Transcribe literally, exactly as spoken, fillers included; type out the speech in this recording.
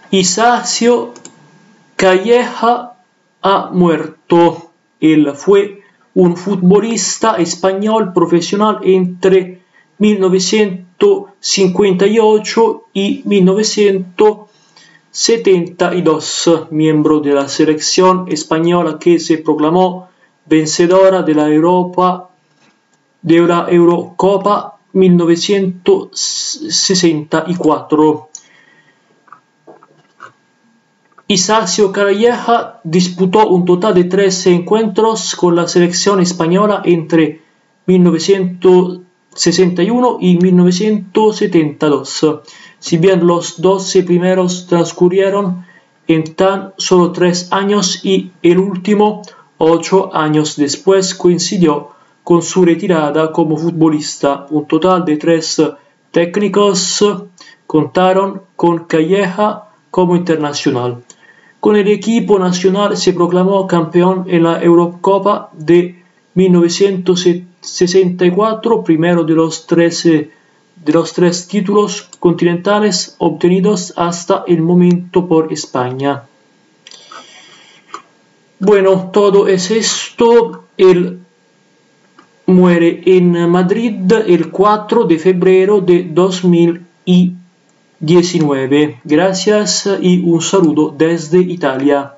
Isacio Calleja ha muerto. Él fue un futbolista español profesional entre mil novecientos cincuenta y ocho y mil novecientos setenta y dos, miembro de la selección española que se proclamó vencedora de la Europa de la Eurocopa mil novecientos sesenta y cuatro. Isacio Calleja disputó un total de trece encuentros con la selección española entre mil novecientos sesenta y uno y mil novecientos setenta y dos. Si bien los doce primeros transcurrieron en tan solo tres años y el último ocho años después coincidió con su retirada como futbolista, un total de tres técnicos contaron con Calleja como internacional. Con el equipo nacional se proclamó campeón en la Eurocopa de mil novecientos sesenta y cuatro, primero de los, trece, de los tres títulos continentales obtenidos hasta el momento por España. Bueno, todo es esto. Él muere en Madrid el cuatro de febrero de dos mil diecinueve. Gracias y un saludo desde Italia.